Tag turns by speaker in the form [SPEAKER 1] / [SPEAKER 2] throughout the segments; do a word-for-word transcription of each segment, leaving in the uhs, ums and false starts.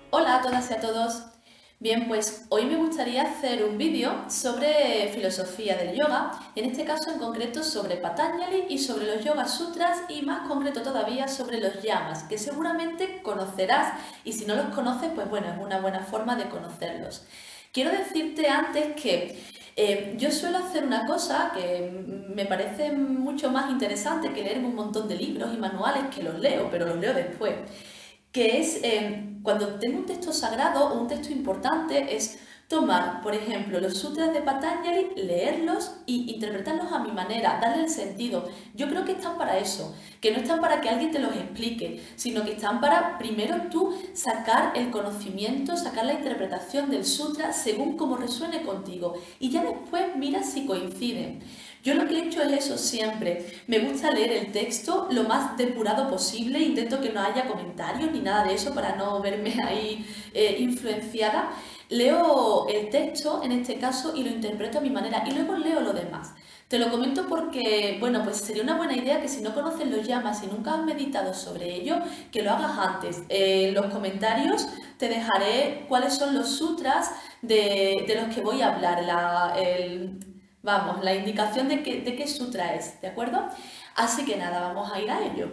[SPEAKER 1] Hola a todas y a todos. Bien, pues hoy me gustaría hacer un vídeo sobre filosofía del yoga, en este caso en concreto sobre Patanjali y sobre los Yoga Sutras y más concreto todavía sobre los yamas, que seguramente conocerás y si no los conoces, pues bueno, es una buena forma de conocerlos. Quiero decirte antes que eh, yo suelo hacer una cosa que me parece mucho más interesante que leerme un montón de libros y manuales, que los leo, pero los leo después, que es eh, cuando tengo un texto sagrado o un texto importante, es tomar, por ejemplo, los sutras de Patanjali, leerlos y interpretarlos a mi manera, darle el sentido. Yo creo que están para eso, que no están para que alguien te los explique, sino que están para, primero tú, sacar el conocimiento, sacar la interpretación del sutra según cómo resuene contigo y ya después mira si coinciden. Yo lo que he hecho es eso siempre. Me gusta leer el texto lo más depurado posible, intento que no haya comentarios ni nada de eso para no verme ahí eh, influenciada. Leo el texto en este caso y lo interpreto a mi manera y luego leo lo demás. Te lo comento porque, bueno, pues sería una buena idea que si no conoces los yamas y nunca has meditado sobre ello, que lo hagas antes. Eh, en los comentarios te dejaré cuáles son los sutras de, de los que voy a hablar, la, el, vamos, la indicación de, que, de qué sutra es, ¿de acuerdo? Así que nada, vamos a ir a ello.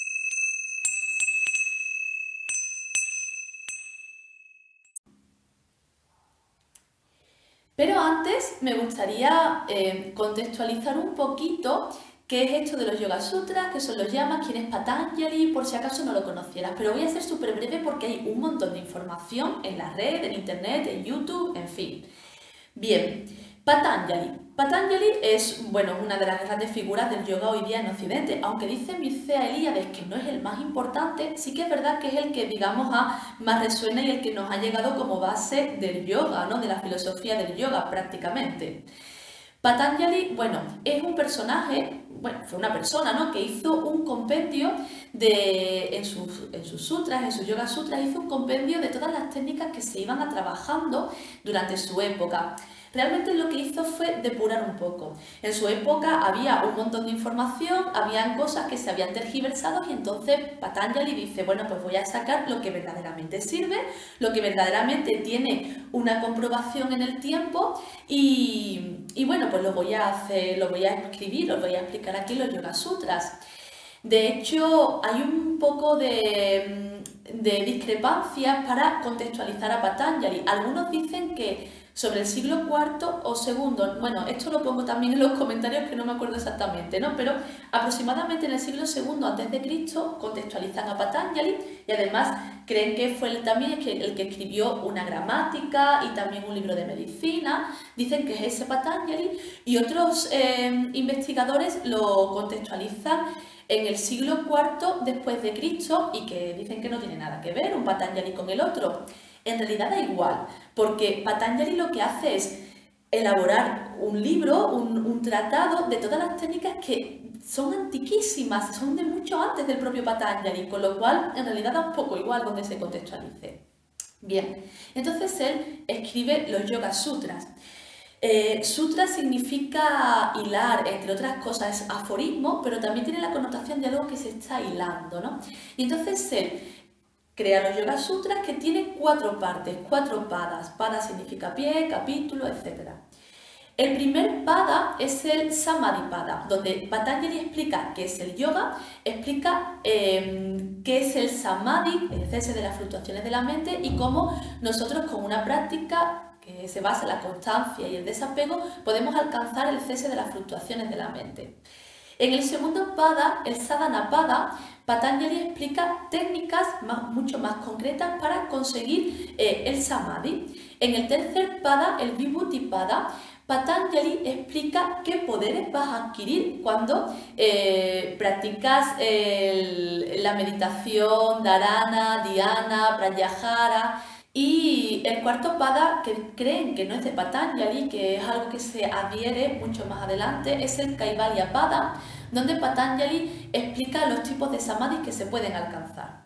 [SPEAKER 1] Pero antes me gustaría eh, contextualizar un poquito qué es esto de los Yoga Sutras, qué son los yamas, quién es Patanjali, por si acaso no lo conocieras. Pero voy a ser súper breve porque hay un montón de información en la red, en internet, en YouTube, en fin. Bien, Patanjali. Patanjali es, bueno, una de las grandes figuras del yoga hoy día en Occidente. Aunque dice Mircea Eliade que no es el más importante, sí que es verdad que es el que, digamos, a, más resuena y el que nos ha llegado como base del yoga, ¿no? De la filosofía del yoga prácticamente. Patanjali, bueno, es un personaje, bueno, fue una persona, ¿no? Que hizo un compendio de, en sus, en sus sutras, en sus yoga sutras, hizo un compendio de todas las técnicas que se iban a trabajando durante su época. Realmente lo que hizo fue depurar un poco. En su época había un montón de información, habían cosas que se habían tergiversado y entonces Patanjali dice, bueno, pues voy a sacar lo que verdaderamente sirve, lo que verdaderamente tiene una comprobación en el tiempo y, y bueno, pues lo voy a hacer, lo voy a escribir, os voy a explicar aquí los Yoga Sutras. De hecho, hay un poco de, de discrepancias para contextualizar a Patanjali. Algunos dicen que sobre el siglo cuarto o segundo, bueno, esto lo pongo también en los comentarios que no me acuerdo exactamente, ¿no? Pero aproximadamente en el siglo segundo antes de Cristo contextualizan a Patanjali y además creen que fue él también el que escribió una gramática y también un libro de medicina. Dicen que es ese Patanjali y otros eh, investigadores lo contextualizan en el siglo cuarto después de Cristo y que dicen que no tiene nada que ver un Patanjali con el otro. En realidad da igual, porque Patanjali lo que hace es elaborar un libro, un, un tratado de todas las técnicas que son antiquísimas, son de mucho antes del propio Patanjali, con lo cual en realidad da un poco igual donde se contextualice. Bien, entonces él escribe los Yoga Sutras. Eh, sutra significa hilar, entre otras cosas, es aforismo, pero también tiene la connotación de algo que se está hilando, ¿no? Y entonces él crea los Yoga Sutras que tiene cuatro partes, cuatro padas. Pada significa pie, capítulo, etcétera. El primer pada es el Samadhi Pada, donde Patanjali explica qué es el yoga, explica eh, qué es el Samadhi, el cese de las fluctuaciones de la mente y cómo nosotros con una práctica que se basa en la constancia y el desapego podemos alcanzar el cese de las fluctuaciones de la mente. En el segundo pada, el Sadhana Pada, Patanjali explica técnicas más, mucho más concretas para conseguir eh, el Samadhi. En el tercer pada, el Vibhuti Pada, Patanjali explica qué poderes vas a adquirir cuando eh, practicas el, la meditación, dharana, dhyana, pratyahara. Y el cuarto pada, que creen que no es de Patanjali, que es algo que se adhiere mucho más adelante, es el Kaivalya Pada, donde Patanjali explica los tipos de samadhis que se pueden alcanzar.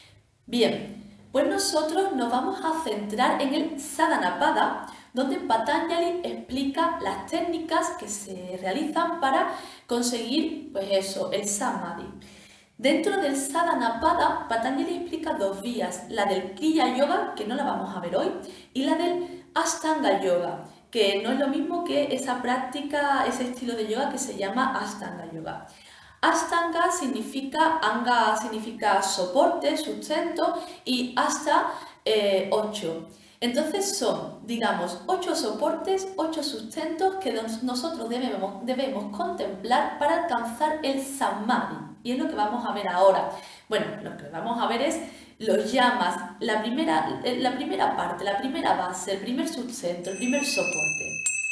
[SPEAKER 1] Bien, pues nosotros nos vamos a centrar en el Sadhana Pada, donde Patanjali explica las técnicas que se realizan para conseguir, pues eso, el Samadhi. Dentro del Sadhana Pada, Patanjali explica dos vías, la del Kriya Yoga, que no la vamos a ver hoy, y la del Ashtanga Yoga, que no es lo mismo que esa práctica, ese estilo de yoga que se llama Ashtanga Yoga. Ashtanga significa, Anga significa soporte, sustento, y Ashta, eh, ocho. Entonces son, digamos, ocho soportes, ocho sustentos que nosotros debemos, debemos contemplar para alcanzar el Samadhi. Y es lo que vamos a ver ahora. Bueno, lo que vamos a ver es los yamas, la primera, la primera parte, la primera base, el primer sustento, el primer soporte.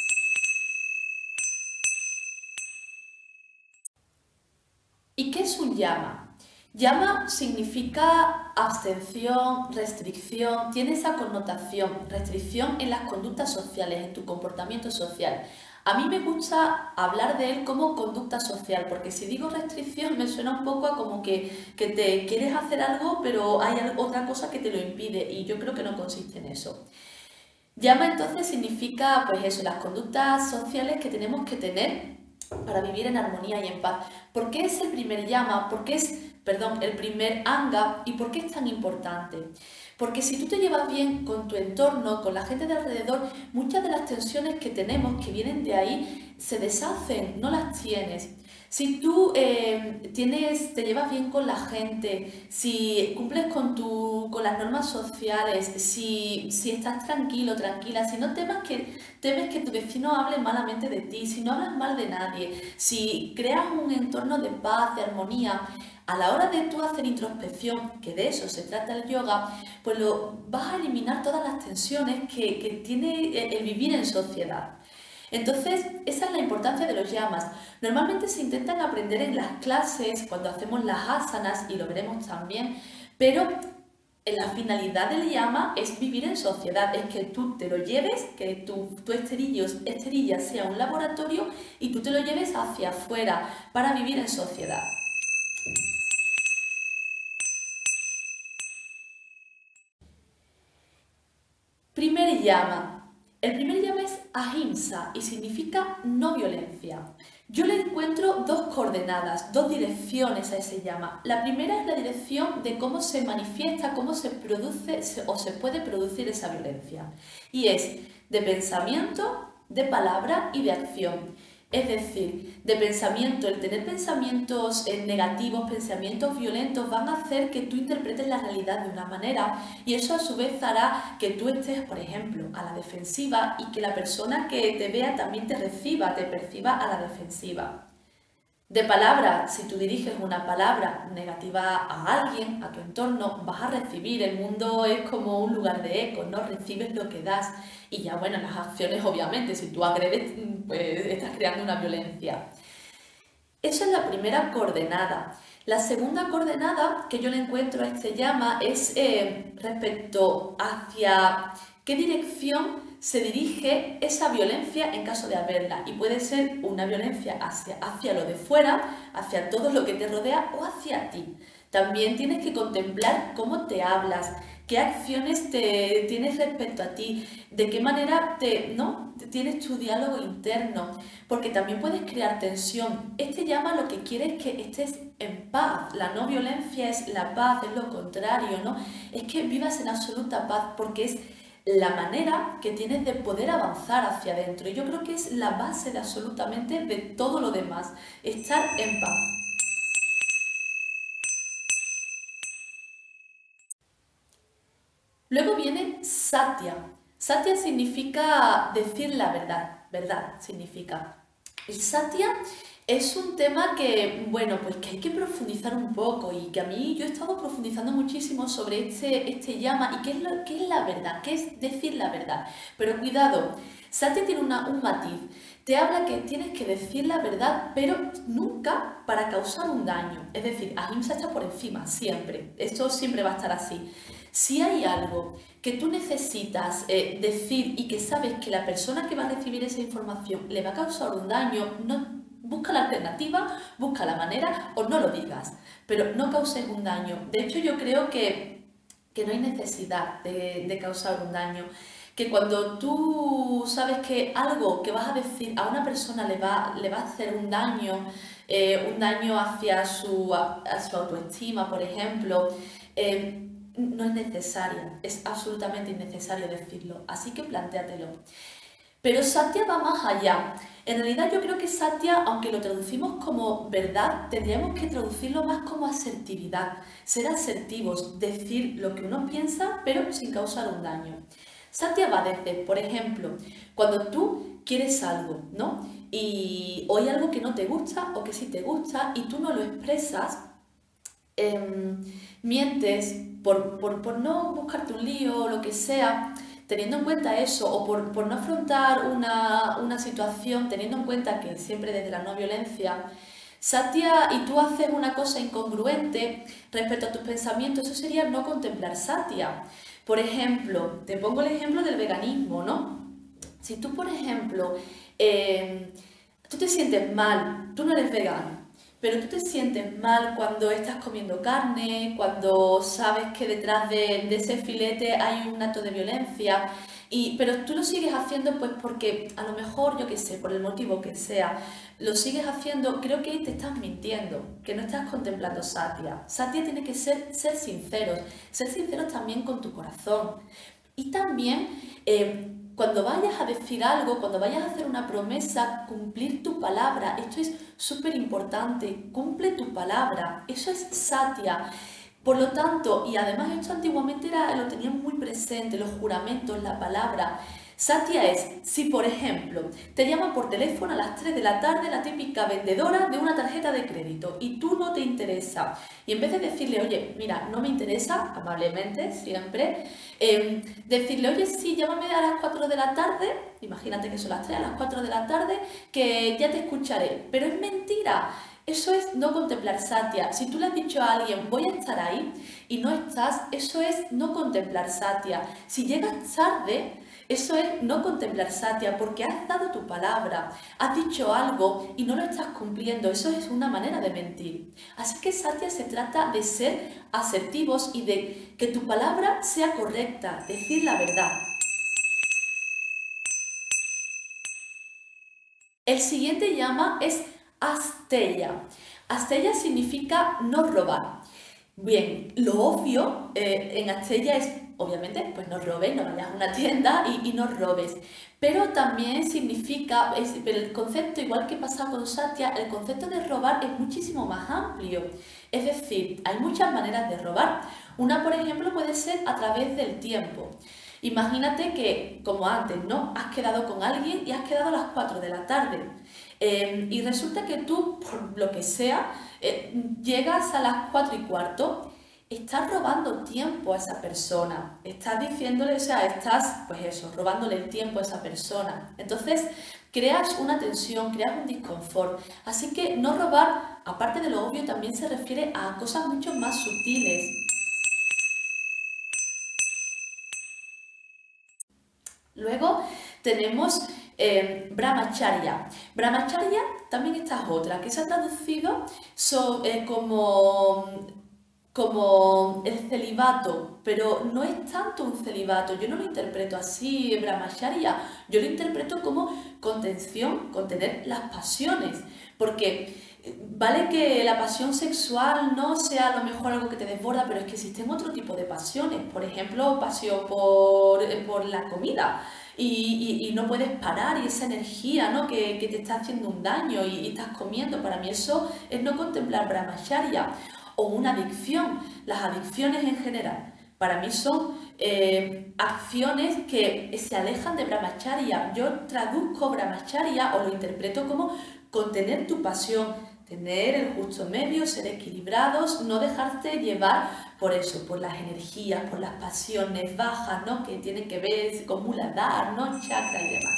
[SPEAKER 1] ¿Y qué es un yama? Yama significa abstención, restricción, tiene esa connotación, restricción en las conductas sociales, en tu comportamiento social. A mí me gusta hablar de él como conducta social, porque si digo restricción me suena un poco a como que, que te quieres hacer algo, pero hay otra cosa que te lo impide, y yo creo que no consiste en eso. Yama entonces significa, pues eso, las conductas sociales que tenemos que tener para vivir en armonía y en paz. ¿Por qué es el primer yama? ¿Por qué es, perdón, el primer anga? ¿Y por qué es tan importante? Porque si tú te llevas bien con tu entorno, con la gente de alrededor, muchas de las tensiones que tenemos, que vienen de ahí, se deshacen, no las tienes. Si tú eh, tienes, te llevas bien con la gente, si cumples con, tu, con las normas sociales, si, si estás tranquilo, tranquila, si no temas que, temes que tu vecino hable malamente de ti, si no hablas mal de nadie, si creas un entorno de paz, de armonía, a la hora de tú hacer introspección, que de eso se trata el yoga, pues lo, vas a eliminar todas las tensiones que, que tiene el vivir en sociedad. Entonces, esa es la importancia de los yamas. Normalmente se intentan aprender en las clases, cuando hacemos las asanas, y lo veremos también, pero la finalidad del yama es vivir en sociedad, es que tú te lo lleves, que tu, tu esterillo, esterilla sea un laboratorio y tú te lo lleves hacia afuera para vivir en sociedad. Primer yama. El primer yama es ahimsa y significa no violencia. Yo le encuentro dos coordenadas, dos direcciones a ese yama. La primera es la dirección de cómo se manifiesta, cómo se produce o se puede producir esa violencia. Y es de pensamiento, de palabra y de acción. Es decir, de pensamiento, el tener pensamientos negativos, pensamientos violentos van a hacer que tú interpretes la realidad de una manera, y eso a su vez hará que tú estés, por ejemplo, a la defensiva y que la persona que te vea también te reciba, te perciba a la defensiva. De palabra, si tú diriges una palabra negativa a alguien, a tu entorno, vas a recibir. El mundo es como un lugar de eco, ¿no? Recibes lo que das. Y ya, bueno, las acciones, obviamente, si tú agredes, pues estás creando una violencia. Esa es la primera coordenada. La segunda coordenada que yo le encuentro a este yama es eh, respecto hacia qué dirección se dirige esa violencia en caso de haberla, y puede ser una violencia hacia, hacia lo de fuera, hacia todo lo que te rodea o hacia ti. También tienes que contemplar cómo te hablas, qué acciones te tienes respecto a ti, de qué manera te, ¿no? tienes tu diálogo interno, porque también puedes crear tensión. Este yama lo que quiere es que estés en paz. La no violencia es la paz, es lo contrario, ¿no? Es que vivas en absoluta paz, porque es la manera que tienes de poder avanzar hacia adentro. Y yo creo que es la base de absolutamente de todo lo demás, estar en paz. Luego viene Satya. Satya significa decir la verdad, verdad significa. El Satya es un tema que, bueno, pues que hay que profundizar un poco, y que a mí yo he estado profundizando muchísimo sobre este, este yama y qué es, lo, qué es la verdad, qué es decir la verdad. Pero cuidado, Satya tiene una, un matiz. Te habla que tienes que decir la verdad, pero nunca para causar un daño. Es decir, ahimsa está por encima, siempre. Esto siempre va a estar así. Si hay algo que tú necesitas eh, decir y que sabes que la persona que va a recibir esa información le va a causar un daño, no, busca la alternativa, busca la manera, o no lo digas, pero no causes un daño. De hecho, yo creo que, que no hay necesidad de, de causar un daño. Que cuando tú sabes que algo que vas a decir a una persona le va, le va a hacer un daño, eh, un daño hacia su, a, a su autoestima, por ejemplo, eh, no es necesaria, es absolutamente innecesario decirlo, así que plantéatelo. Pero Satya va más allá. En realidad yo creo que Satya, aunque lo traducimos como verdad, tendríamos que traducirlo más como asertividad, ser asertivos, decir lo que uno piensa pero sin causar un daño. Satya va desde, por ejemplo, cuando tú quieres algo, ¿no? Y o hay algo que no te gusta o que sí te gusta y tú no lo expresas, eh, mientes por, por, por no buscarte un lío o lo que sea, teniendo en cuenta eso, o por, por no afrontar una, una situación, teniendo en cuenta que siempre desde la no violencia, Satya, y tú haces una cosa incongruente respecto a tus pensamientos, eso sería no contemplar Satya. Por ejemplo, te pongo el ejemplo del veganismo, ¿no? Si tú, por ejemplo, eh, tú te sientes mal, tú no eres vegano, pero tú te sientes mal cuando estás comiendo carne, cuando sabes que detrás de, de ese filete hay un acto de violencia, y, pero tú lo sigues haciendo pues porque a lo mejor, yo qué sé, por el motivo que sea, lo sigues haciendo, creo que ahí te estás mintiendo, que no estás contemplando Satya. Satya tiene que ser, ser sinceros, ser sinceros también con tu corazón. Y también, eh, cuando vayas a decir algo, cuando vayas a hacer una promesa, cumplir tu palabra. Esto es súper importante. Cumple tu palabra. Eso es Satya. Por lo tanto, y además esto antiguamente era, lo tenían muy presente, los juramentos, la palabra. Satya es, si por ejemplo te llama por teléfono a las tres de la tarde la típica vendedora de una tarjeta de crédito y tú no te interesa, y en vez de decirle, oye, mira, no me interesa, amablemente, siempre, eh, decirle, oye, sí, llámame a las cuatro de la tarde, imagínate que son las tres, a las cuatro de la tarde, que ya te escucharé, pero es mentira. Eso es no contemplar Satya. Si tú le has dicho a alguien, voy a estar ahí, y no estás, eso es no contemplar Satya. Si llegas tarde, eso es no contemplar Satya, porque has dado tu palabra, has dicho algo y no lo estás cumpliendo. Eso es una manera de mentir. Así que Satya se trata de ser asertivos y de que tu palabra sea correcta, decir la verdad. El siguiente llama es Asteya. Asteya significa no robar. Bien, lo obvio eh, en Asteya es, obviamente, pues no robes, no vayas a una tienda y, y no robes. Pero también significa, es, pero el concepto, igual que pasa con Satya, el concepto de robar es muchísimo más amplio. Es decir, hay muchas maneras de robar. Una, por ejemplo, puede ser a través del tiempo. Imagínate que, como antes, ¿no? Has quedado con alguien y has quedado a las cuatro de la tarde. Eh, y resulta que tú, por lo que sea, eh, llegas a las cuatro y cuarto, estás robando tiempo a esa persona. Estás diciéndole, o sea, estás, pues eso, robándole el tiempo a esa persona. Entonces, creas una tensión, creas un disconfort. Así que no robar, aparte de lo obvio, también se refiere a cosas mucho más sutiles. Luego tenemos eh, Brahmacharya. Brahmacharya también esta es otra, que se ha traducido so, eh, como, como el celibato, pero no es tanto un celibato, yo no lo interpreto así, Brahmacharya, yo lo interpreto como contención, contener las pasiones, porque vale que la pasión sexual no sea a lo mejor algo que te desborda, pero es que existen otro tipo de pasiones, por ejemplo, pasión por, por la comida, y, y, y no puedes parar, y esa energía, ¿no? que, que te está haciendo un daño y, y estás comiendo, para mí eso es no contemplar Brahmacharya. O una adicción, las adicciones en general, para mí son eh, acciones que se alejan de Brahmacharya. Yo traduzco Brahmacharya o lo interpreto como contener tu pasión, tener el justo medio, ser equilibrados, no dejarte llevar por eso, por las energías, por las pasiones bajas, ¿no? Que tienen que ver con Muladhara, ¿no? Chakra y demás.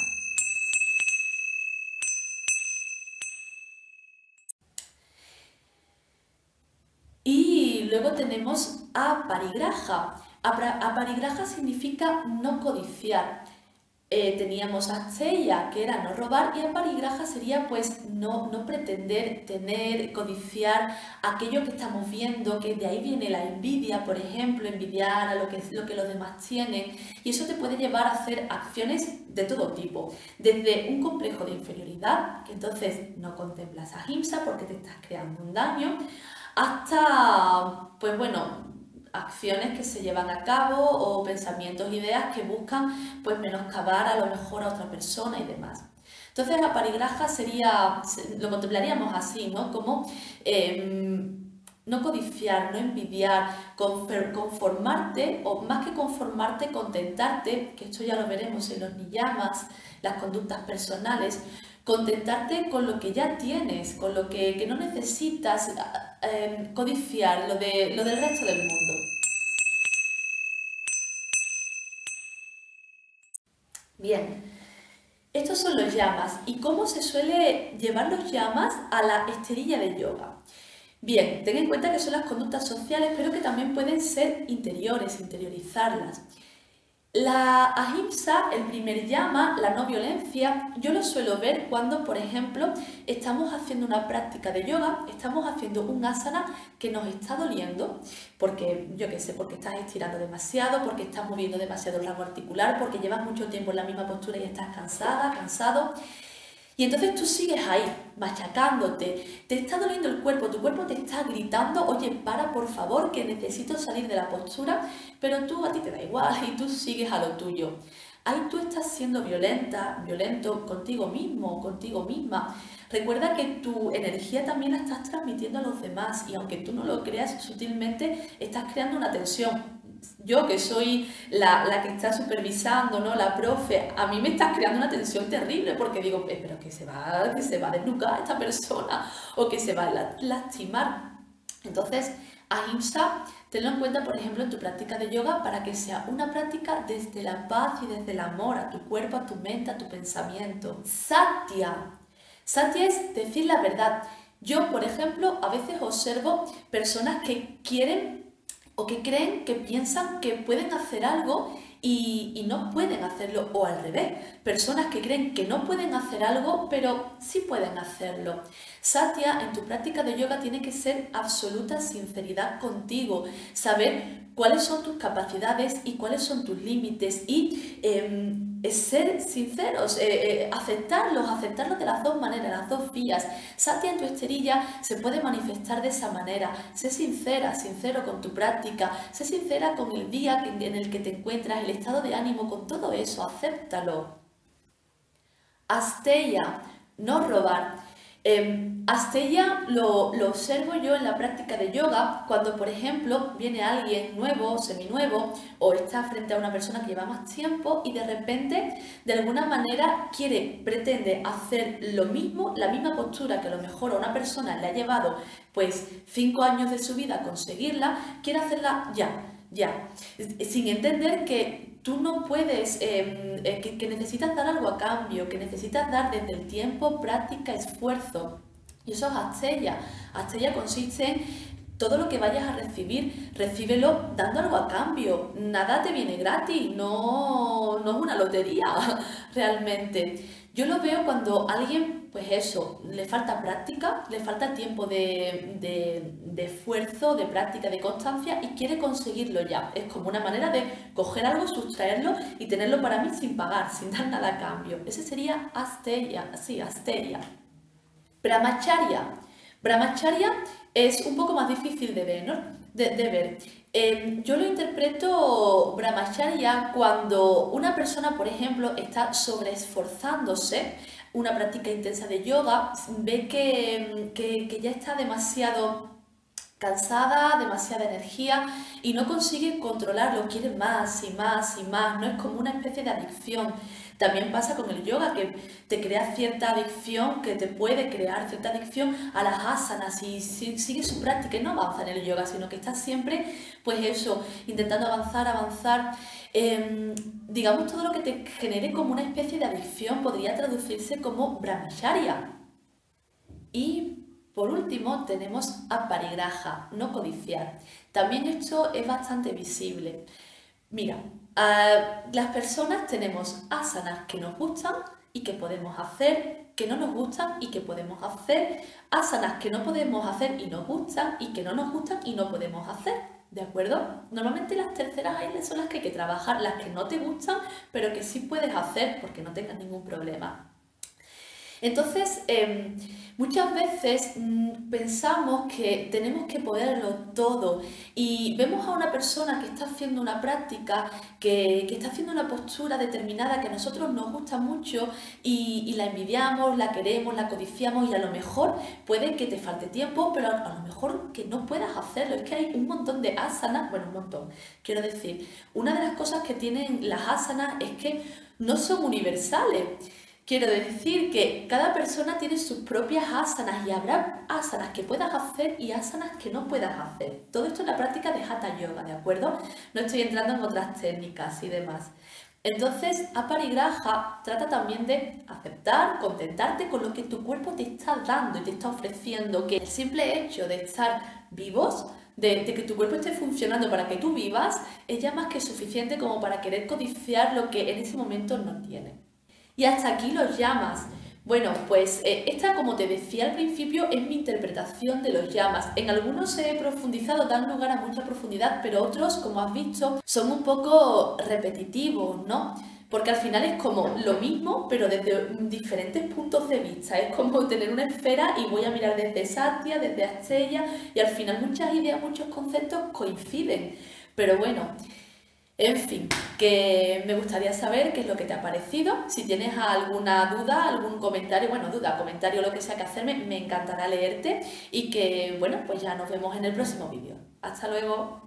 [SPEAKER 1] Y luego tenemos Aparigraha. Aparigraha significa no codiciar. Eh, teníamos Asteya, que era no robar, y Aparigraha sería pues no, no pretender tener, codiciar aquello que estamos viendo, que de ahí viene la envidia, por ejemplo, envidiar a lo que, lo que los demás tienen, y eso te puede llevar a hacer acciones de todo tipo, desde un complejo de inferioridad, que entonces no contemplas ahimsa porque te estás creando un daño, hasta, pues bueno, acciones que se llevan a cabo o pensamientos, ideas que buscan pues menoscabar a lo mejor a otra persona y demás. Entonces la parigraja sería, lo contemplaríamos así, ¿no? Como eh, no codiciar, no envidiar, conformarte, o más que conformarte, contentarte, que esto ya lo veremos en los niyamas, las conductas personales, contentarte con lo que ya tienes, con lo que, que no necesitas eh, codiciar, lo, de, lo del resto del mundo. Bien, estos son los yamas. ¿Y cómo se suele llevar los yamas a la esterilla de yoga? Bien, ten en cuenta que son las conductas sociales, pero que también pueden ser interiores, interiorizarlas. La ahimsa, el primer yama, la no violencia, yo lo suelo ver cuando, por ejemplo, estamos haciendo una práctica de yoga, estamos haciendo un asana que nos está doliendo, porque, yo qué sé, porque estás estirando demasiado, porque estás moviendo demasiado el rango articular, porque llevas mucho tiempo en la misma postura y estás cansada, cansado. Y entonces tú sigues ahí, machacándote, te está doliendo el cuerpo, tu cuerpo te está gritando, oye, para por favor, que necesito salir de la postura, pero tú a ti te da igual y tú sigues a lo tuyo. Ahí tú estás siendo violenta, violento contigo mismo, contigo misma. Recuerda que tu energía también la estás transmitiendo a los demás y aunque tú no lo creas sutilmente, estás creando una tensión. Yo que soy la, la que está supervisando, ¿no? La profe, a mí me está creando una tensión terrible porque digo, eh, pero que se va, que se va a desnucar esta persona o que se va a lastimar. Entonces, ahimsa, tenlo en cuenta, por ejemplo, en tu práctica de yoga para que sea una práctica desde la paz y desde el amor a tu cuerpo, a tu mente, a tu pensamiento. Satya. Satya es decir la verdad. Yo, por ejemplo, a veces observo personas que quieren o que creen, que piensan que pueden hacer algo y, y no pueden hacerlo, o al revés, personas que creen que no pueden hacer algo, pero sí pueden hacerlo. Satya, en tu práctica de yoga tiene que ser absoluta sinceridad contigo, saber cuáles son tus capacidades y cuáles son tus límites y eh, ser sinceros, eh, eh, aceptarlos, aceptarlos de las dos maneras, las dos vías. Satya en tu esterilla se puede manifestar de esa manera. Sé sincera, sincero con tu práctica, sé sincera con el día en el que te encuentras, el estado de ánimo, con todo eso, acéptalo. Asteya, no robar. Eh, Asteya lo, lo observo yo en la práctica de yoga cuando, por ejemplo, viene alguien nuevo, seminuevo, o está frente a una persona que lleva más tiempo y de repente, de alguna manera, quiere, pretende hacer lo mismo, la misma postura que a lo mejor a una persona le ha llevado pues cinco años de su vida conseguirla, quiere hacerla ya, ya, sin entender que tú no puedes, eh, eh, que, que necesitas dar algo a cambio, que necesitas dar desde el tiempo, práctica, esfuerzo. Y eso es Asteya. Asteya consiste en todo lo que vayas a recibir, recíbelo dando algo a cambio. Nada te viene gratis, no, no es una lotería realmente. Yo lo veo cuando alguien, pues eso, le falta práctica, le falta tiempo de, de, de esfuerzo, de práctica, de constancia y quiere conseguirlo ya. Es como una manera de coger algo, sustraerlo y tenerlo para mí sin pagar, sin dar nada a cambio. Ese sería Asteya, sí, Asteya. Brahmacharya. Brahmacharya es un poco más difícil de ver, ¿no? De, de ver. Eh, yo lo interpreto Brahmacharya cuando una persona, por ejemplo, está sobreesforzándose, una práctica intensa de yoga, ve que, que, que ya está demasiado cansada, demasiada energía y no consigue controlarlo, quiere más y más y más, no es como una especie de adicción. También pasa con el yoga, que te crea cierta adicción, que te puede crear cierta adicción a las asanas y sigue su práctica y no avanza en el yoga, sino que estás siempre, pues eso, intentando avanzar, avanzar. Eh, digamos, todo lo que te genere como una especie de adicción podría traducirse como brahmacharya. Y por último tenemos aparigraha, no codiciar. También esto es bastante visible. Mira, uh, las personas tenemos asanas que nos gustan y que podemos hacer, que no nos gustan y que podemos hacer, asanas que no podemos hacer y nos gustan y que no nos gustan y no podemos hacer, ¿de acuerdo? Normalmente las terceras ailes son las que hay que trabajar, las que no te gustan, pero que sí puedes hacer porque no tengas ningún problema. Entonces, eh, muchas veces mmm, pensamos que tenemos que poderlo todo y vemos a una persona que está haciendo una práctica, que, que está haciendo una postura determinada que a nosotros nos gusta mucho y, y la envidiamos, la queremos, la codiciamos y a lo mejor puede que te falte tiempo, pero a, a lo mejor que no puedas hacerlo. Es que hay un montón de asanas, bueno, un montón, quiero decir, una de las cosas que tienen las asanas es que no son universales. Quiero decir que cada persona tiene sus propias asanas y habrá asanas que puedas hacer y asanas que no puedas hacer. Todo esto es la práctica de Hatha Yoga, ¿de acuerdo? No estoy entrando en otras técnicas y demás. Entonces, Aparigraha trata también de aceptar, contentarte con lo que tu cuerpo te está dando y te está ofreciendo, que el simple hecho de estar vivos, de, de que tu cuerpo esté funcionando para que tú vivas, es ya más que suficiente como para querer codiciar lo que en ese momento no tienes. Y hasta aquí los yamas. Bueno, pues eh, esta, como te decía al principio, es mi interpretación de los yamas. En algunos he profundizado, dan lugar a mucha profundidad, pero otros, como has visto, son un poco repetitivos, ¿no? Porque al final es como lo mismo, pero desde diferentes puntos de vista. Es como tener una esfera y voy a mirar desde Satya, desde Asteya, y al final muchas ideas, muchos conceptos coinciden. Pero bueno, en fin, que me gustaría saber qué es lo que te ha parecido. Si tienes alguna duda, algún comentario, bueno, duda, comentario, lo que sea que hacerme, me encantará leerte y que, bueno, pues ya nos vemos en el próximo vídeo. Hasta luego.